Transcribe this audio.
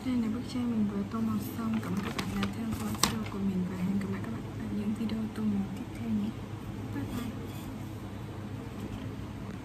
Đây là bức tranh mình vừa tô màu xong. Cảm ơn các bạn đã theo dõi video của mình và hẹn gặp lại các bạn ở những video tô màu tiếp theo nhé. Bye bye.